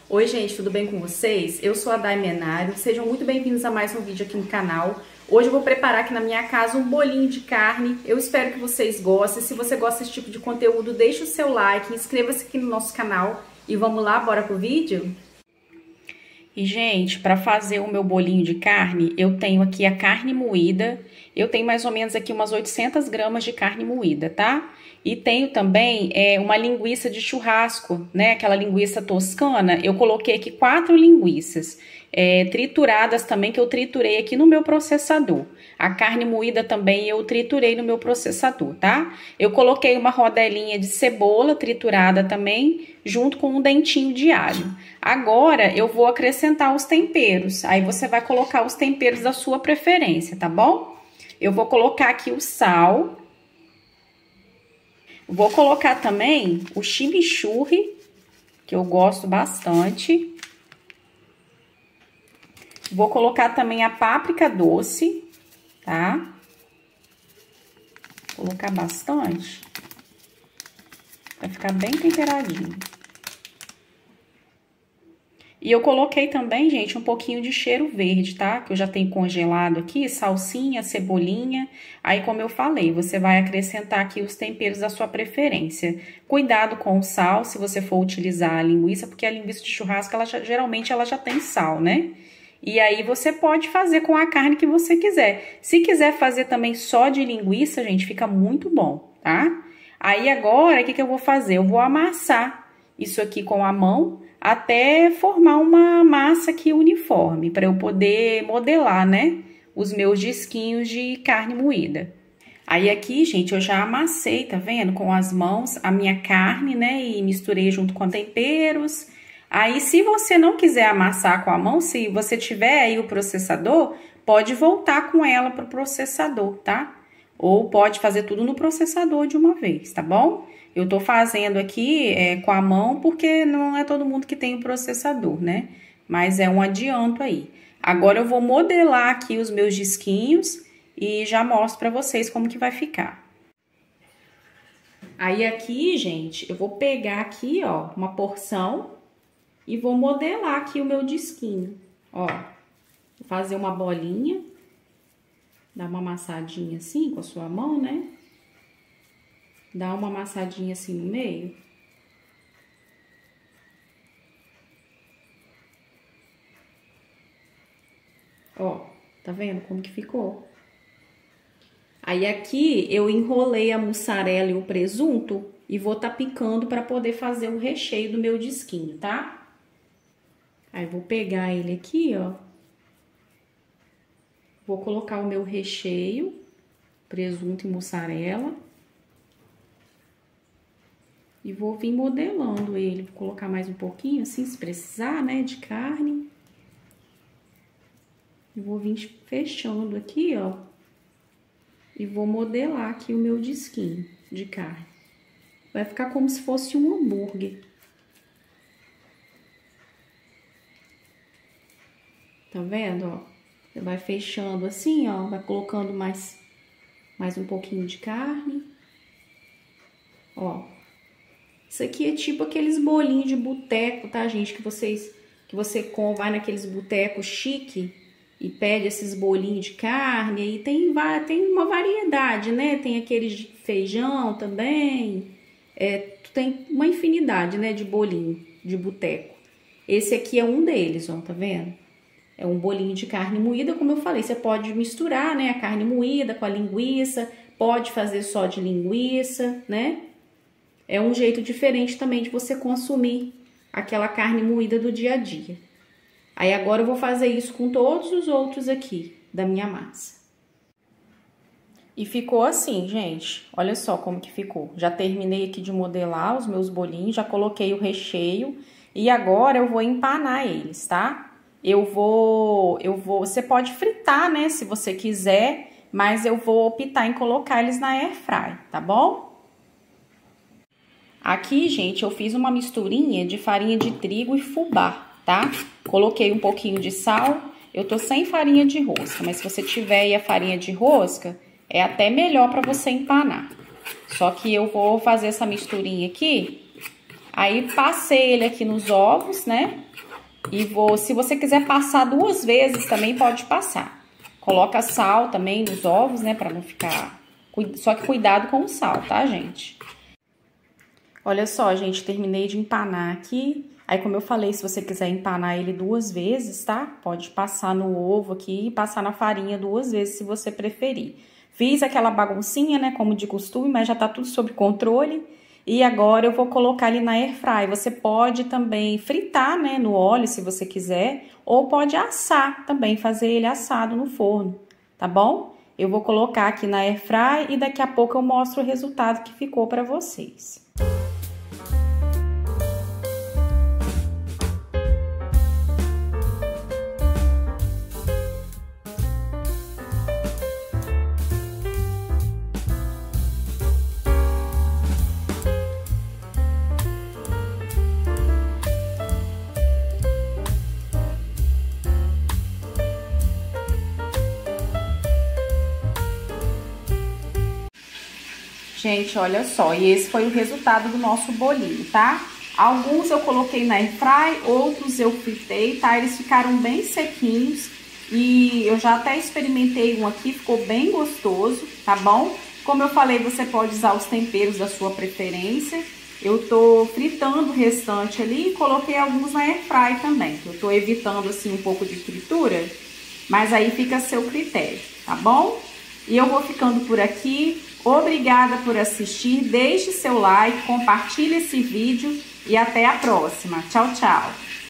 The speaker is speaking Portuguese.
Oi gente, tudo bem com vocês? Eu sou a Day Menário, sejam muito bem-vindos a mais um vídeo aqui no canal. Hoje eu vou preparar aqui na minha casa um bolinho de carne, eu espero que vocês gostem. Se você gosta desse tipo de conteúdo, deixa o seu like, inscreva-se aqui no nosso canal e vamos lá, bora pro vídeo? E gente, para fazer o meu bolinho de carne, eu tenho aqui a carne moída, eu tenho mais ou menos aqui umas 800 gramas de carne moída, tá? E tenho também uma linguiça de churrasco, né? Aquela linguiça toscana. Eu coloquei aqui 4 linguiças trituradas também, que eu triturei aqui no meu processador. A carne moída também eu triturei no meu processador, tá? Eu coloquei uma rodelinha de cebola triturada também, junto com um dentinho de alho. Agora eu vou acrescentar os temperos. Aí você vai colocar os temperos da sua preferência, tá bom? Eu vou colocar aqui o sal. Vou colocar também o chimichurri, que eu gosto bastante. Vou colocar também a páprica doce, tá? Vou colocar bastante, vai ficar bem temperadinho. E eu coloquei também, gente, um pouquinho de cheiro verde, tá? Que eu já tenho congelado aqui, salsinha, cebolinha. Aí, como eu falei, você vai acrescentar aqui os temperos da sua preferência. Cuidado com o sal, se você for utilizar a linguiça, porque a linguiça de churrasco, geralmente ela já tem sal, né? E aí, você pode fazer com a carne que você quiser. Se quiser fazer também só de linguiça, gente, fica muito bom, tá? Aí, agora, o que eu vou fazer? Eu vou amassar isso aqui com a mão, até formar uma massa aqui uniforme, para eu poder modelar, né, os meus disquinhos de carne moída. Aí aqui, gente, eu já amassei, tá vendo, com as mãos a minha carne, né, e misturei junto com temperos. Aí, se você não quiser amassar com a mão, se você tiver aí o processador, pode voltar com ela pro processador, tá? Ou pode fazer tudo no processador de uma vez, tá bom? Eu tô fazendo aqui com a mão porque não é todo mundo que tem o processador, né? Mas é um adianto aí. Agora eu vou modelar aqui os meus disquinhos e já mostro pra vocês como que vai ficar. Aí aqui, gente, eu vou pegar aqui, ó, uma porção e vou modelar aqui o meu disquinho, ó. Vou fazer uma bolinha. Dá uma amassadinha assim com a sua mão, né? Dá uma amassadinha assim no meio. Ó, tá vendo como que ficou? Aí aqui eu enrolei a mussarela e o presunto e vou tá picando para poder fazer o recheio do meu disquinho, tá? Aí vou pegar ele aqui, ó. Vou colocar o meu recheio, presunto e mussarela. E vou vir modelando ele, vou colocar mais um pouquinho, assim, se precisar, né, de carne. E vou vir fechando aqui, ó. E vou modelar aqui o meu disquinho de carne. Vai ficar como se fosse um hambúrguer. Tá vendo, ó? Você vai fechando assim, ó, vai colocando mais um pouquinho de carne. Ó. Isso aqui é tipo aqueles bolinhos de boteco, tá, gente? Que você vai naqueles botecos chique e pede esses bolinhos de carne. E tem uma variedade, né? Tem aqueles de feijão também. Tem uma infinidade, né, de bolinho de boteco. Esse aqui é um deles, ó, tá vendo? É um bolinho de carne moída, como eu falei, você pode misturar, né, a carne moída com a linguiça, pode fazer só de linguiça, né? É um jeito diferente também de você consumir aquela carne moída do dia a dia. Aí agora eu vou fazer isso com todos os outros aqui da minha massa. E ficou assim, gente. Olha só como que ficou. Já terminei aqui de modelar os meus bolinhos, já coloquei o recheio e agora eu vou empanar eles, tá? Você pode fritar, né, se você quiser, mas eu vou optar em colocar eles na air fry, tá bom? Aqui, gente, eu fiz uma misturinha de farinha de trigo e fubá, tá? Coloquei um pouquinho de sal. Eu tô sem farinha de rosca, mas se você tiver aí a farinha de rosca, é até melhor para você empanar. Só que eu vou fazer essa misturinha aqui. Aí passei ele aqui nos ovos, né? E se você quiser passar 2 vezes também pode passar. Coloca sal também nos ovos, né? Pra não ficar... Só que cuidado com o sal, tá, gente? Olha só, gente, terminei de empanar aqui. Aí, como eu falei, se você quiser empanar ele 2 vezes, tá? Pode passar no ovo aqui e passar na farinha 2 vezes, se você preferir. Fiz aquela baguncinha, né, como de costume, mas já tá tudo sob controle. E agora eu vou colocar ele na airfry. Você pode também fritar, né, no óleo, se você quiser. Ou pode assar também, fazer ele assado no forno, tá bom? Eu vou colocar aqui na airfry e daqui a pouco eu mostro o resultado que ficou pra vocês. Gente, olha só, e esse foi o resultado do nosso bolinho, tá? Alguns eu coloquei na airfry, outros eu fritei, tá? Eles ficaram bem sequinhos e eu já até experimentei um aqui, ficou bem gostoso, tá bom? Como eu falei, você pode usar os temperos da sua preferência. Eu tô fritando o restante ali e coloquei alguns na airfry também. Eu tô evitando, assim, um pouco de fritura, mas aí fica a seu critério, tá bom? E eu vou ficando por aqui. Obrigada por assistir, deixe seu like, compartilhe esse vídeo e até a próxima. Tchau, tchau!